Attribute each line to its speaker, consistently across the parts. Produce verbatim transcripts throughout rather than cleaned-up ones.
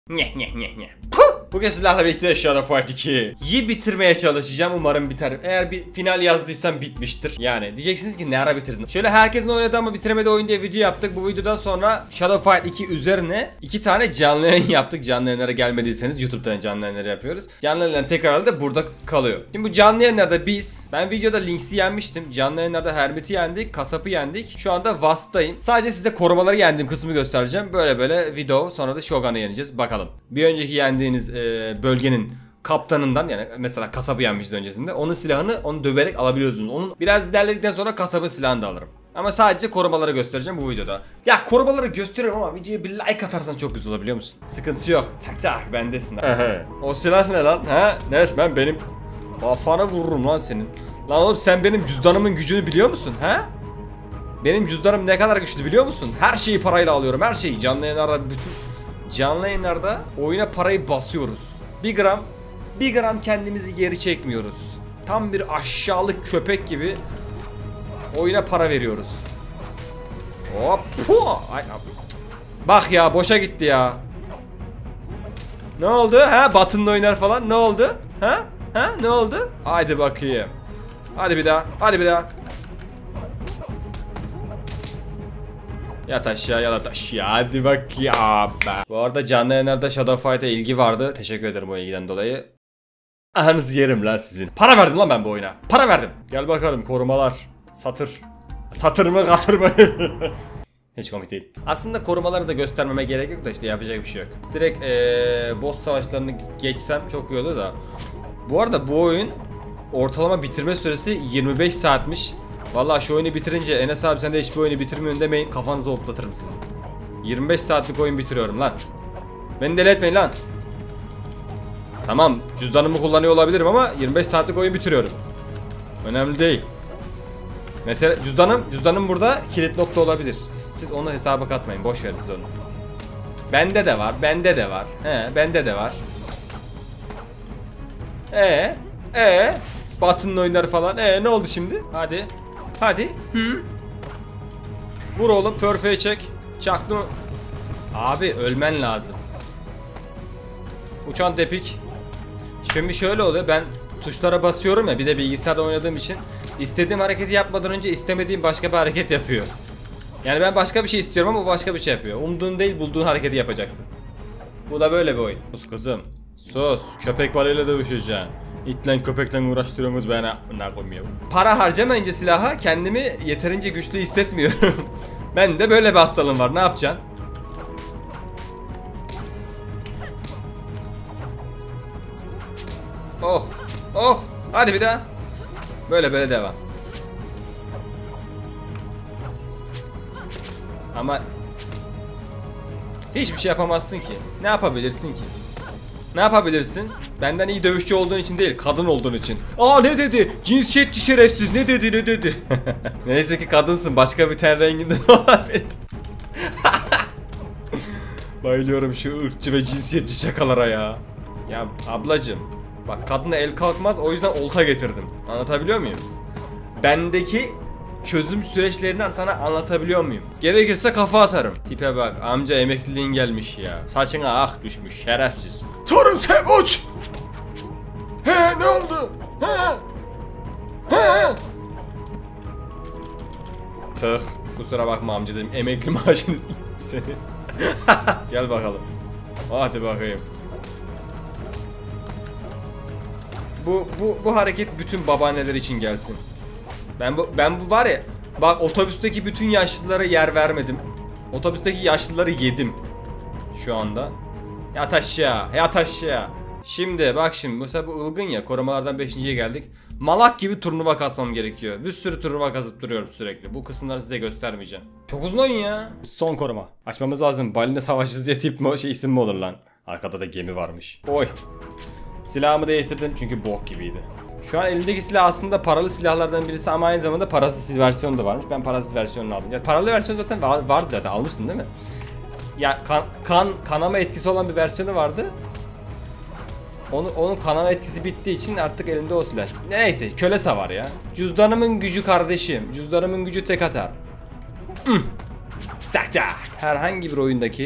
Speaker 1: Nyeh nyeh nyeh nyeh. Bugün sizlerle birlikte Shadow Fight ikiyi bitirmeye çalışacağım. Umarım biter. Eğer bir final yazdıysam bitmiştir. Yani diyeceksiniz ki ne ara bitirdin? Şöyle herkesin oynadığı ama bitiremedi oyun diye video yaptık. Bu videodan sonra Shadow Fight iki üzerine iki tane canlı yayın yaptık. Canlı yayınlara gelmediyseniz YouTube'dan canlı yayınları yapıyoruz. Canlı yayınlar tekrar da burada kalıyor. Şimdi bu canlı yayınlarda biz, ben videoda Lynx'i yenmiştim. Canlı yayınlarda Hermit'i yendik, Kasap'ı yendik. Şu anda Wasp'tayım. Sadece size korumaları yendiğim kısmı göstereceğim. Böyle böyle video, sonra da Shogun'u yeneceğiz. Bakalım. Bir önceki yendiğiniz e, bölgenin kaptanından, yani mesela Kasap'ı yenmişiz öncesinde. Onun silahını onu döverek alabiliyorsunuz. Onun biraz ilerledikten sonra Kasap'ın silahını da alırım. Ama sadece korumaları göstereceğim bu videoda. Ya korumaları gösteriyorum ama videoya bir like atarsan çok güzel olur, biliyor musun? Sıkıntı yok. Tak tak bendesin. O silah ne lan? Ha? Neyse, ben benim kafana vururum lan senin. Lan oğlum, sen benim cüzdanımın gücünü biliyor musun? Ha? Benim cüzdanım ne kadar güçlü biliyor musun? Her şeyi parayla alıyorum, her şeyi. Canlı yayınlarda bütün canlı yayınlarda oyuna parayı basıyoruz. Bir gram bir gram kendimizi geri çekmiyoruz. Tam bir aşağılık köpek gibi oyuna para veriyoruz. Hop. Ay, bak ya, boşa gitti ya. Ne oldu? Ha, Batın'la oynar falan. Ne oldu? Ha? Ha? Ne oldu? Haydi bakayım. Hadi bir daha. Hadi bir daha. Yat aşağı, yat aşağı. Hadi bak ya be. Bu arada canlı yayınlarda Shadow Fight'a ilgi vardı. Teşekkür ederim o ilgiden dolayı. Anınızı yerim lan sizin. Para verdim lan ben bu oyuna. Para verdim. Gel bakalım korumalar. Satır. Satır mı, katır mı? Hiç komik değil. Aslında korumaları da göstermeme gerek yok da işte yapacak bir şey yok. Direkt ee, boss savaşlarını geçsem çok iyi olur da. Bu arada bu oyun ortalama bitirme süresi yirmi beş saatmiş. Vallahi şu oyunu bitirince Enes abi sen de hiçbir oyunu bitirmiyorsun demeyin, kafanızı hoplatırım sizin. yirmi beş saatlik oyun bitiriyorum lan. Beni deli etmeyin lan. Tamam, cüzdanımı kullanıyor olabilirim ama yirmi beş saatlik oyun bitiriyorum. Önemli değil. Mesela cüzdanım, cüzdanım burada kilit nokta olabilir. Siz onu hesaba katmayın, boş verin siz onu. Bende de var, bende de var. He, bende de var. Ee, ee, Batının oyunları falan. Ee, ne oldu şimdi? Hadi. Hadi. Hı. Vur oğlum, perfe'ye çek. Çaktım. Abi ölmen lazım. Uçan tepik. Şimdi şöyle oluyor, ben tuşlara basıyorum ya, bir de bilgisayarda oynadığım için istediğim hareketi yapmadan önce istemediğim başka bir hareket yapıyor. Yani ben başka bir şey istiyorum ama başka bir şey yapıyor. Umduğun değil bulduğun hareketi yapacaksın. Bu da böyle bir oyun. Sus kızım. Sus. Köpek balığıyla dövüşeceğim. İtle köpekle uğraştırıyorsunuz bana. Ne koymuyor. Para harcamayınca silaha kendimi yeterince güçlü hissetmiyorum. Ben de böyle bir hastalığım var. Ne yapacaksın? Oh. Oh. Hadi bir daha. Böyle böyle devam. Ama hiçbir şey yapamazsın ki. Ne yapabilirsin ki? Ne yapabilirsin? Benden iyi dövüşçü olduğun için değil, kadın olduğun için. Aa, ne dedi? Cinsiyetçi şerefsiz, ne dedi ne dedi? Neyse ki kadınsın, başka bir ten renginde olabilir. Bayılıyorum şu ırkçı ve cinsiyetçi şakalara ya. Ya ablacım, bak kadına el kalkmaz, o yüzden olta getirdim. Anlatabiliyor muyum? Bendeki çözüm süreçlerinden sana anlatabiliyor muyum? Gerekirse kafa atarım. Tipe bak, amca emekliliğin gelmiş ya. Saçına ah düşmüş, şerefsiz. Torun sen uç! He, ne oldu? He! He! Tık. Kusura bakma amca dedim, emekli maaşınız seni. Gel bakalım. Hadi bakayım. Bu bu bu hareket bütün babaanneler için gelsin. Ben bu ben bu var ya, bak otobüsteki bütün yaşlılara yer vermedim. Otobüsteki yaşlıları yedim şu anda. Yat aşağı, yat aşağı. Şimdi bak, şimdi mesela bu ılgın ya, korumalardan beşinciye geldik. Malak gibi turnuva kasmam gerekiyor. Bir sürü turnuva kasıp duruyorum sürekli. Bu kısımları size göstermeyeceğim. Çok uzun oyun ya. Son koruma. Açmamız lazım. Balina savaşçısı diye tip mi, şey isim mi olur lan? Arkada da gemi varmış. Oy. Silahımı değiştirdim çünkü bok gibiydi. Şu an elimdeki silah aslında paralı silahlardan birisi ama aynı zamanda parasız versiyonu da varmış. Ben parasız versiyonunu aldım. Ya paralı versiyon zaten var, vardı zaten, almıştın değil mi? Ya kan, kan kanama etkisi olan bir versiyonu vardı. Onu, onun kanama etkisi bittiği için artık elimde o silah. Neyse, köle savar ya. Cüzdanımın gücü kardeşim. Cüzdanımın gücü tek atar. Hmm. Tak tak. Herhangi bir oyundaki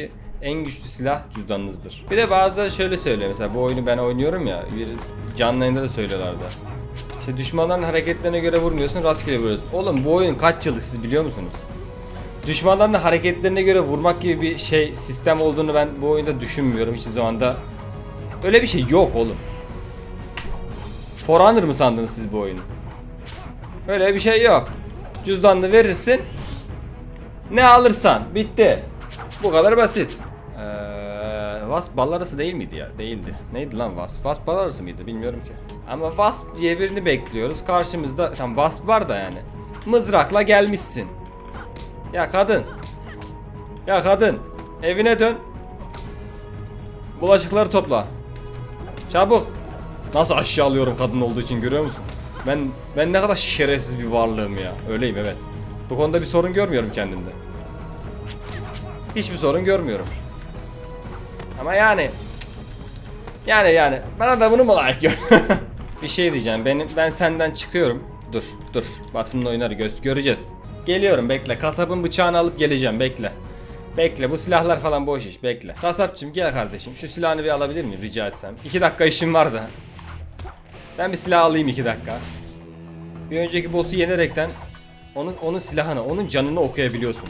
Speaker 1: en güçlü silah cüzdanınızdır. Bir de bazıları şöyle söylüyor, mesela bu oyunu ben oynuyorum ya, bir canlı yayında da söylüyorlardı. İşte düşmanların hareketlerine göre vurmuyorsun, rastgele vuruyorsun. Oğlum bu oyun kaç yıllık siz biliyor musunuz? Düşmanların hareketlerine göre vurmak gibi bir şey, sistem olduğunu ben bu oyunda düşünmüyorum hiçbir zamanda. Öyle bir şey yok oğlum. For Honor mı sandınız siz bu oyunu? Öyle bir şey yok. Cüzdanını verirsin, ne alırsan, bitti. Bu kadar basit. Ee, Wasp bal arası değil miydi ya? Değildi. Neydi lan Wasp? Wasp bal arası mıydı? Bilmiyorum ki. Ama Wasp diye birini bekliyoruz. Karşımızda tam Wasp var da yani. Mızrakla gelmişsin. Ya kadın. Ya kadın. Evine dön. Bulaşıkları topla. Çabuk. Nasıl aşağılıyorum kadın olduğu için, görüyor musun? Ben ben ne kadar şerefsiz bir varlığım ya. Öyleyim, evet. Bu konuda bir sorun görmüyorum kendimde. Hiçbir sorun görmüyorum. Ama yani yani yani bana da bunu mu layık gör? Bir şey diyeceğim. Benim ben senden çıkıyorum. Dur dur. Batının oyunları göz göreceğiz. Geliyorum, bekle. Kasabın bıçağını alıp geleceğim, bekle. Bekle, bu silahlar falan boş iş, bekle. Kasapçım gel kardeşim. Şu silahını bir alabilir miyim rica etsem? iki dakika işim var da. Ben bir silah alayım iki dakika. Bir önceki boss'u yenerekten onun onun silahını, onun canını okuyabiliyorsunuz.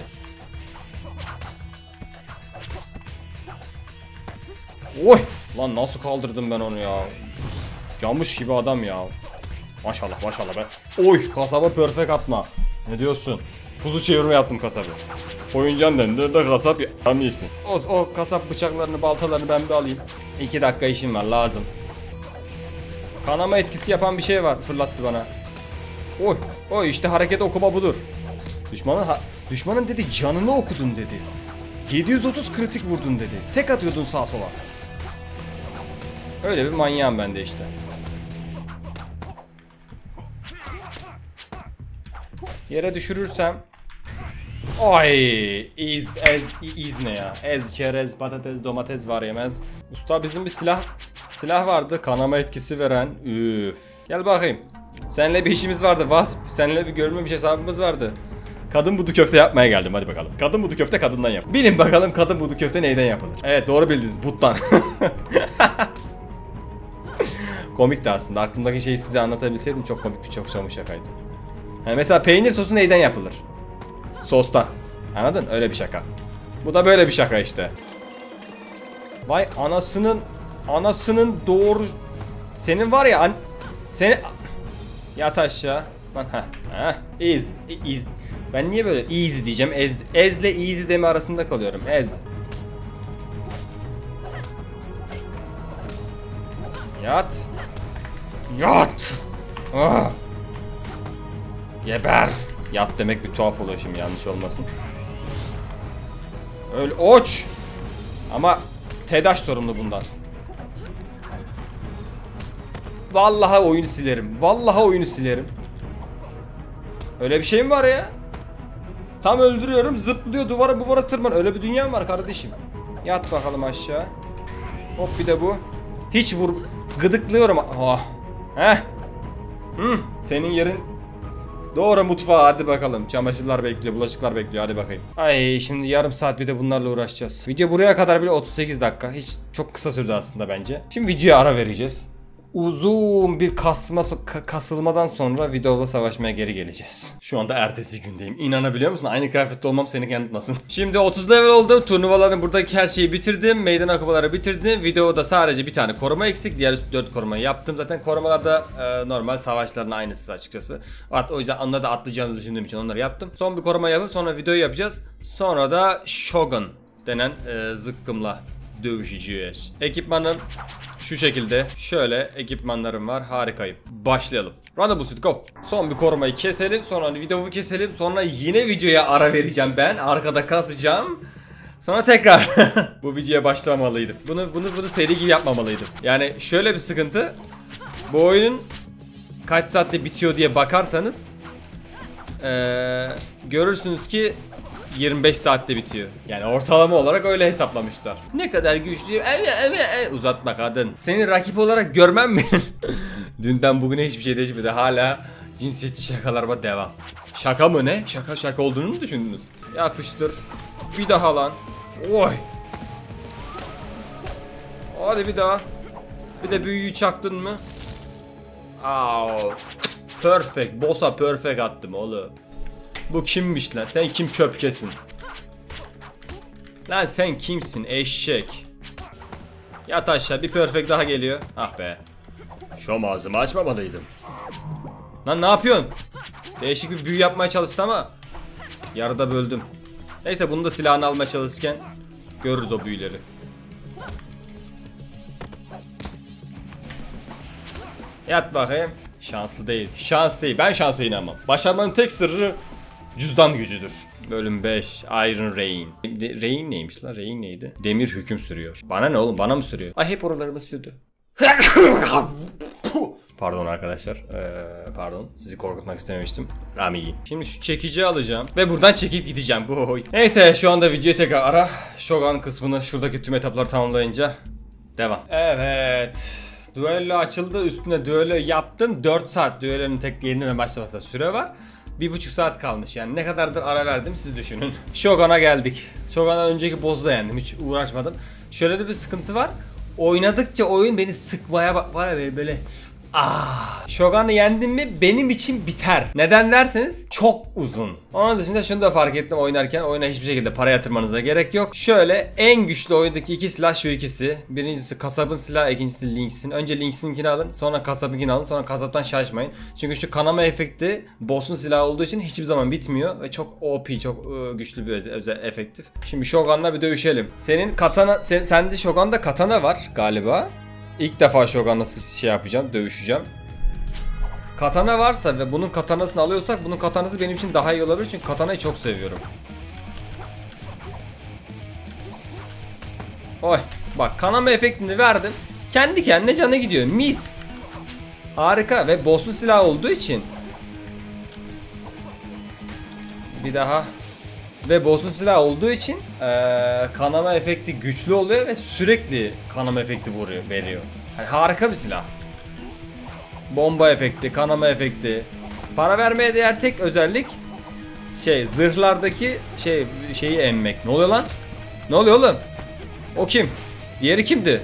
Speaker 1: Oy! Lan nasıl kaldırdım ben onu ya? Camış gibi adam ya. Maşallah maşallah be. Oy! Kasaba perfect atma. Ne diyorsun? Kuzu çevirme yaptım kasabı. Oyuncan dendi de kasap yapamıyorsun. O, o kasap bıçaklarını, baltalarını ben bir alayım. iki dakika işim var, lazım. Kanama etkisi yapan bir şey var, fırlattı bana. Oy! Oy işte hareket okuma budur. Düşmanın ha düşmanın dedi canını okudun dedi. yedi yüz otuz kritik vurdun dedi. Tek atıyordun sağa sola. Öyle bir manyağım ben de işte. Yere düşürürsem. Ay, iz ez iz ne ya? Ez, çerez, patates, domates var yemez. Usta bizim bir silah silah vardı, kanama etkisi veren. Üf. Gel bakayım. Seninle bir işimiz vardı Wasp. Seninle bir görülmemiş hesabımız vardı. Kadın budu köfte yapmaya geldim, hadi bakalım. Kadın budu köfte kadından yap. Bilin bakalım kadın budu köfte neyden yapılır? Evet, doğru bildiniz, buttan. Komikti aslında. Aklımdaki şeyi size anlatabilseydim çok komik bir çok somut şakaydı. Yani mesela peynir sosu neyden yapılır? Sostan. Anladın? Öyle bir şaka. Bu da böyle bir şaka işte. Vay anasının anasının doğru. Senin var ya an seni yat aşağı. Lan ha. Ha. Ez. Ez. Ben niye böyle easy diyeceğim? Ez ezle easy deme arasında kalıyorum. Ez. Yat. Yat. Ah. Geber. Yat demek bir tuhaf oluyor şimdi, yanlış olmasın. Öyle oç. Ama TEDAŞ sorumlu bundan. Vallahi oyunu silerim. Vallahi oyunu silerim. Öyle bir şey mi var ya? Tam öldürüyorum, zıplıyor, duvara duvara tırman. Öyle bir dünya mı var kardeşim? Yat bakalım aşağı. Hop bir de bu. Hiç vur. Gıdıklıyorum. Oh. Heh. Hı. Senin yerin doğru mutfağa, hadi bakalım. Çamaşırlar bekliyor, bulaşıklar bekliyor, hadi bakayım. Ay şimdi yarım saat bir de bunlarla uğraşacağız. Video buraya kadar bile otuz sekiz dakika. Hiç çok kısa sürdü aslında bence. Şimdi videoya ara vereceğiz. Uzun bir kasma kasılmadan sonra videoda savaşmaya geri geleceğiz. Şu anda ertesi gündeyim. İnanabiliyor musun? Aynı kıyafette olmam seni yanıltmasın. Şimdi otuz level oldum. Turnuvaların buradaki her şeyi bitirdim. Meydan okumaları bitirdim. Videoda sadece bir tane koruma eksik. Diğer dört korumayı yaptım. Zaten korumalarda e, normal savaşların aynısı açıkçası. O yüzden onları da atlayacağını düşündüğüm için onları yaptım. Son bir koruma yapıp sonra videoyu yapacağız. Sonra da Shogun denen e, zıkkımla dövüşeceğiz. Ekipmanım şu şekilde. Şöyle ekipmanlarım var. Harikayım. Başlayalım. Run the go. Son bir korumayı keselim. Sonra videoyu keselim. Sonra yine videoya ara vereceğim ben. Arkada kasacağım. Sonra tekrar bu videoya başlamalıydım. Bunu bunu bunu seri gibi yapmamalıydım. Yani şöyle bir sıkıntı. Bu oyunun kaç saatte bitiyor diye bakarsanız ee, görürsünüz ki yirmi beş saatte bitiyor. Yani ortalama olarak öyle hesaplamışlar. Ne kadar güçlü. Evet evet evet. Uzatma kadın. Seni rakip olarak görmem mi? Dünden bugüne hiçbir şey değişmedi. Hala cinsiyetçi şakalarıma devam. Şaka mı ne? Şaka şaka olduğunu mu düşündünüz? Yapıştır. Bir daha lan. Oy. Hadi bir daha. Bir de büyüyü çaktın mı? Aa, perfect. Boss'a perfect attım oğlum. Bu kimmiş lan? Sen kim köpkesin? Lan sen kimsin eşek? Yat aşağı, bir perfect daha geliyor. Ah be. Şu ağzımı açmamalıydım. Lan ne yapıyorsun? Değişik bir büyü yapmaya çalıştı ama yarıda böldüm. Neyse, bunu da silahını almaya çalışırken görürüz o büyüleri. Yat bakayım. Şanslı değil. Şans değil. Ben şansa inanmam. Başarmanın tek sırrı cüzdan gücüdür. Bölüm beş. Iron Rain. De Rain neymiş lan? Rain neydi? Demir hüküm sürüyor. Bana ne oğlum? Bana mı sürüyor? Ay, hep oralarıma sürdü. Pardon arkadaşlar. Ee, pardon. Sizi korkutmak istememiştim. Rami. Şimdi şu çekici alacağım. Ve buradan çekip gideceğim. Bu. Neyse, şu anda videoyu tekrar ara. Shogun kısmını şuradaki tüm etapları tamamlayınca devam. Evet. Düello açıldı. Üstüne düello yaptım. dört saat düellonun tek yeniden başlamasına süre var. bir buçuk saat kalmış. Yani ne kadardır ara verdim siz düşünün. Shogun'a geldik. Shogun'a önceki boss'u da yendim. Hiç uğraşmadım. Şöyle de bir sıkıntı var. Oynadıkça oyun beni sıkmaya bak var ya böyle. Ah, Shogun'u yendim mi benim için biter. Neden derseniz çok uzun. Onun dışında şunu da fark ettim oynarken, oyuna hiçbir şekilde para yatırmanıza gerek yok. Şöyle en güçlü oyundaki iki silah şu ikisi. Birincisi kasabın silahı, ikincisi Lynx'in. Önce Lynx'inkini alın, sonra kasabınkini alın, sonra kasaptan şaşmayın. Çünkü şu kanama efekti boss'un silahı olduğu için hiçbir zaman bitmiyor ve çok O P, çok ıı, güçlü bir özel, özel efektif. Şimdi Shogun'la bir dövüşelim. Senin katana, sen, sende Shogun'da katana var galiba. İlk defa Shogun'la şey yapacağım, dövüşeceğim. Katana varsa ve bunun katanasını alıyorsak, bunun katanası benim için daha iyi olabilir çünkü katanayı çok seviyorum. Oy, bak kanama efektini verdim. Kendi kendine canı gidiyor, mis. Harika ve boss'un silahı olduğu için. Bir daha. Ve boss'un silahı olduğu için ee, kanama efekti güçlü oluyor ve sürekli kanama efekti vuruyor, veriyor. Yani harika bir silah. Bomba efekti, kanama efekti. Para vermeye değer tek özellik şey, zırhlardaki şey şeyi emmek. Ne oluyor lan? Ne oluyor oğlum? O kim? Diğeri kimdi?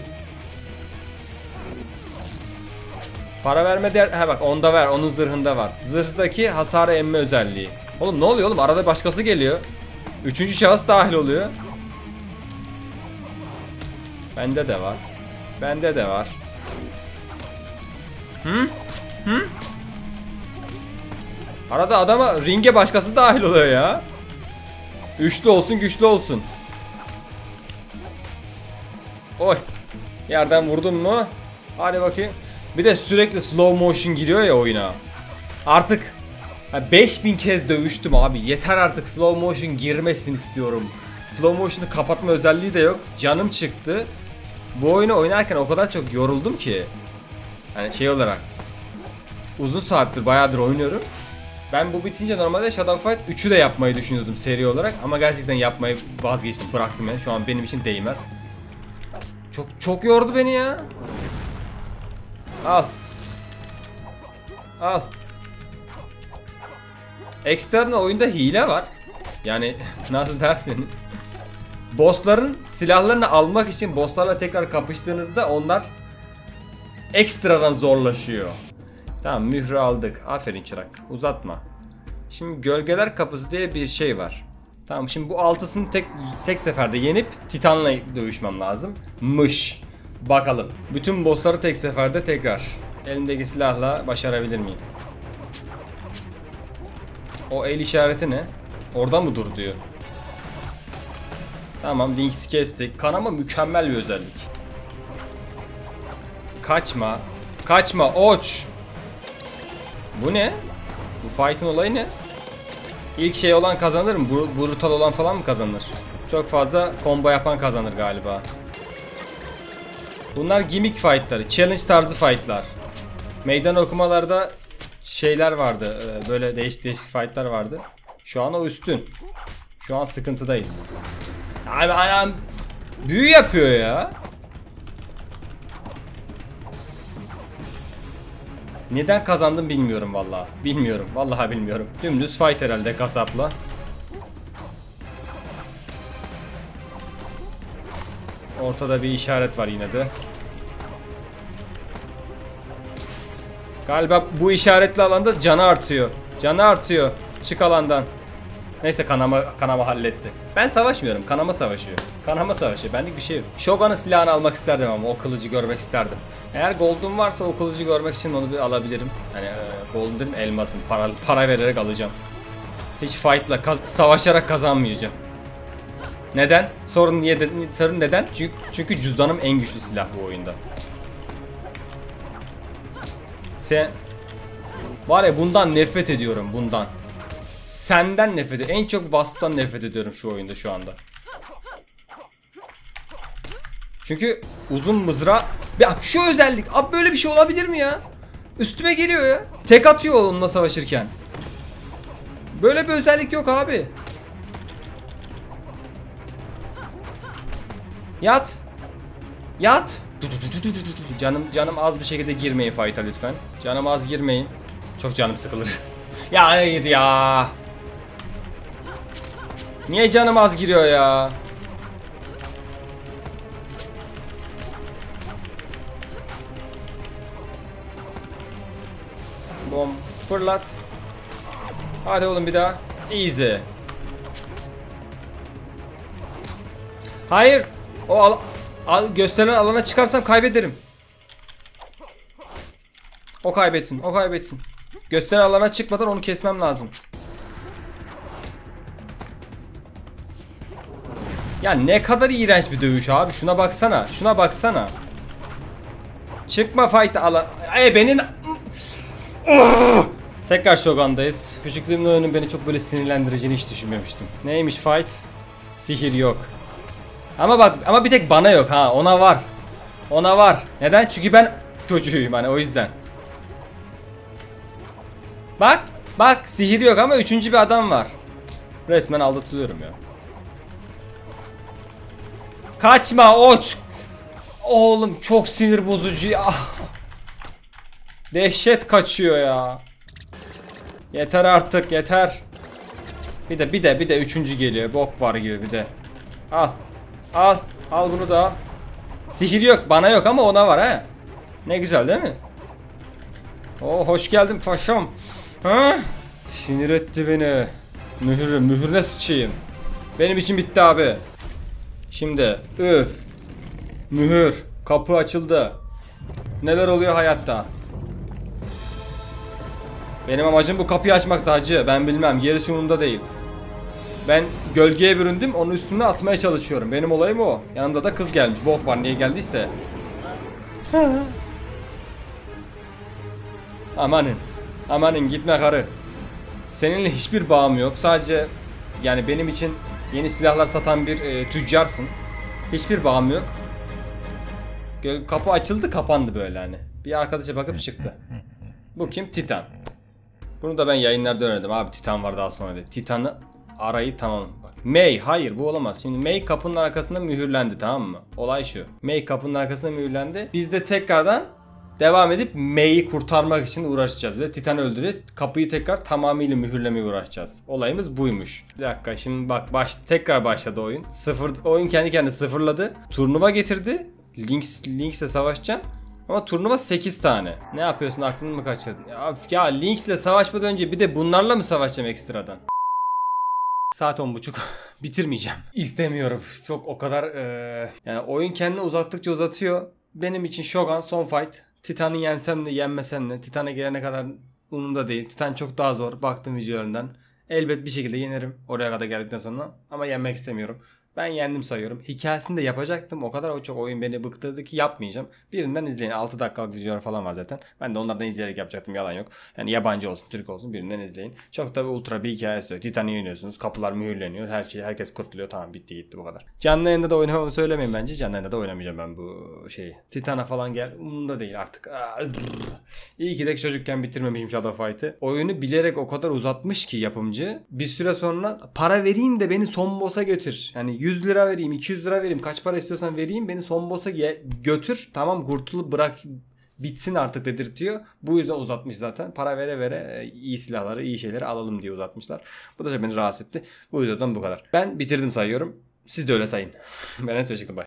Speaker 1: Para verme değer. Ha bak, onda var, onun zırhında var. Zırhtaki hasarı emme özelliği. Oğlum ne oluyor oğlum? Arada başkası geliyor. Üçüncü şahıs dahil oluyor. Bende de var. Bende de var. Hı? Hı? Arada adama, ringe başkası dahil oluyor ya. Üçlü olsun, güçlü olsun. Oy. Yerden vurdun mu? Hadi bakayım. Bir de sürekli slow motion giriyor ya oyuna. Artık beş bin kez dövüştüm abi. Yeter artık, slow motion girmesin istiyorum. Slow motion'u kapatma özelliği de yok. Canım çıktı. Bu oyunu oynarken o kadar çok yoruldum ki. Hani şey olarak. Uzun saattir, bayağıdır oynuyorum. Ben bu bitince normalde Shadow Fight üçü de yapmayı düşünüyordum seri olarak. Ama gerçekten yapmayı vazgeçtim, bıraktım yani. Şu an benim için değmez. Çok çok yordu beni ya. Al. Al. Eksterna oyunda hile var. Yani nasıl derseniz. Bossların silahlarını almak için bosslarla tekrar kapıştığınızda onlar ekstradan zorlaşıyor. Tamam, mührü aldık. Aferin çırak. Uzatma. Şimdi gölgeler kapısı diye bir şey var. Tamam, şimdi bu altısını tek tek seferde yenip Titan'la dövüşmem lazım. Mış. Bakalım. Bütün bossları tek seferde tekrar. Elimdeki silahla başarabilir miyim? O el işareti ne? Orada mı dur diyor. Tamam, Lynx'i kestik. Kanama mükemmel bir özellik. Kaçma. Kaçma oç. Bu ne? Bu fight'ın olayı ne? İlk şey olan kazanır mı? Brutal olan falan mı kazanır? Çok fazla combo yapan kazanır galiba. Bunlar gimmick fight'ları. Challenge tarzı fight'lar. Meydan okumalarda şeyler vardı. Böyle değişik değişik fight'lar vardı. Şu an o üstün. Şu an sıkıntıdayız. Abi anam büyü yapıyor ya. Neden kazandım bilmiyorum vallahi. Bilmiyorum. Vallahi bilmiyorum. Dümdüz fight herhalde kasapla. Ortada bir işaret var yine de. Galiba bu işaretli alanda canı artıyor. Canı artıyor. Çık alandan. Neyse kanama kanama halletti. Ben savaşmıyorum. Kanama savaşıyor. Kanama savaşıyor. Benlik bir şey yok. Shogun'un silahını almak isterdim ama o kılıcı görmek isterdim. Eğer gold'um varsa o kılıcı görmek için onu bir alabilirim. Hani e, gold'um dedim, elmasım. Para, para vererek alacağım. Hiç fight'la kaz savaşarak kazanmayacağım. Neden? Sorun niye? Sorun neden? Çünkü çünkü cüzdanım en güçlü silah bu oyunda. Sen var ya, bundan nefret ediyorum, bundan. Senden nefret ediyorum. En çok Wasp'tan nefret ediyorum şu oyunda şu anda. Çünkü uzun mızrağı... Ya şu özellik. Abi böyle bir şey olabilir mi ya? Üstüme geliyor ya. Tek atıyor onunla savaşırken. Böyle bir özellik yok abi. Yat. Yat. Canım canım az bir şekilde girmeyin fight'a lütfen. Canım az girmeyin. Çok canım sıkılır. Ya hayır ya. Niye canım az giriyor ya? Bom. Fırlat. Hadi oğlum bir daha. Easy. Hayır. O al, al gösterilen alana çıkarsam kaybederim. O kaybetsin. O kaybetsin. Gösteren alana çıkmadan onu kesmem lazım. Ya ne kadar iğrenç bir dövüş abi. Şuna baksana. Şuna baksana. Çıkma fight alan. Ay benim. Oh! Tekrar Shogun'dayız. Küçüklüğümün oyunun beni çok böyle sinirlendireceğini hiç düşünmemiştim. Neymiş fight? Sihir yok. Ama bak, ama bir tek bana yok ha. Ona var. Ona var. Neden? Çünkü ben çocuğuyum hani, o yüzden. Bak, bak sihir yok ama üçüncü bir adam var. Resmen aldatılıyorum ya. Kaçma oç. Oğlum çok sinir bozucu ya. Dehşet kaçıyor ya. Yeter artık, yeter. Bir de bir de bir de üçüncü geliyor. Bok var gibi bir de. Al. Al. Al bunu da al. Sihir yok, bana yok ama ona var ha. Ne güzel değil mi? Oo, hoş geldin paşam. Ha? Sinir etti beni. Mühür, mühürüne sıçayım. Benim için bitti abi. Şimdi üf. Mühür. Kapı açıldı. Neler oluyor hayatta? Benim amacım bu kapıyı açmakta hacı. Ben bilmem. Gerisi umurumda değil. Ben gölgeye büründüm. Onun üstüne atmaya çalışıyorum. Benim olayım o. Yanımda da kız gelmiş. Bok var niye geldiyse. Amanın. Amanın gitme karı. Seninle hiçbir bağım yok. Sadece yani benim için yeni silahlar satan bir e, tüccarsın. Hiçbir bağım yok. Kapı açıldı kapandı böyle hani. Bir arkadaşa bakıp çıktı. Bu kim? Titan. Bunu da ben yayınlarda öğrendim abi. Titan var daha sonra dedi. Titan'ı arayı tamam. Bak. May hayır bu olamaz. Şimdi May kapının arkasında mühürlendi, tamam mı? Olay şu. May kapının arkasında mühürlendi. Biz de tekrardan devam edip May'i kurtarmak için uğraşacağız. Ve Titan'ı öldüreceğiz. Kapıyı tekrar tamamıyla mühürlemeye uğraşacağız. Olayımız buymuş. Bir dakika şimdi bak baş, tekrar başladı oyun. Sıfır, oyun kendi kendine sıfırladı. Turnuva getirdi. Lynx, Lynx'le savaşacağım. Ama turnuva sekiz tane. Ne yapıyorsun, aklını mı kaçırdın? Ya, ya Lynx'le savaşmadan önce bir de bunlarla mı savaşacağım ekstradan? Saat on buçuk. Bitirmeyeceğim. İstemiyorum. Çok o kadar ee... yani oyun kendini uzattıkça uzatıyor. Benim için Shogun son fight. Titan'ı yensem de yenmesem de. Titan'a gelene kadar umurumda değil. Titan çok daha zor. Baktım videolarından. Elbet bir şekilde yenerim. Oraya kadar geldikten sonra. Ama yenmek istemiyorum. Ben yendim sayıyorum. Hikayesini de yapacaktım. O kadar o çok oyun beni bıktırdı ki yapmayacağım. Birinden izleyin. altı dakikalık videolar falan var zaten. Ben de onlardan izleyerek yapacaktım. Yalan yok. Yani yabancı olsun, Türk olsun, birinden izleyin. Çok da bir ultra bir hikayesi yok. Titan'ı yeniyorsunuz. Kapılar mühürleniyor. Her şey, herkes kurtuluyor. Tamam bitti gitti bu kadar. Canlı yayında da oynamamı söylemeyin bence. Canlı yayında da oynamayacağım ben bu şeyi. Titan'a falan gel. Umurumda değil artık. İyi ki de çocukken bitirmemişim Shadow Fight'ı. Oyunu bilerek o kadar uzatmış ki yapımcı. Bir süre sonra para vereyim de beni son boss'a götür. Yani yüz lira vereyim, iki yüz lira vereyim, kaç para istiyorsan vereyim, beni son boss'a götür, tamam kurtulup bırak bitsin artık dedirtiyor. Bu yüzden uzatmış zaten. Para vere vere iyi silahları, iyi şeyleri alalım diye uzatmışlar. Bu da beni rahatsız etti. Bu yüzden bu kadar. Ben bitirdim sayıyorum. Siz de öyle sayın. Ben en son şekilde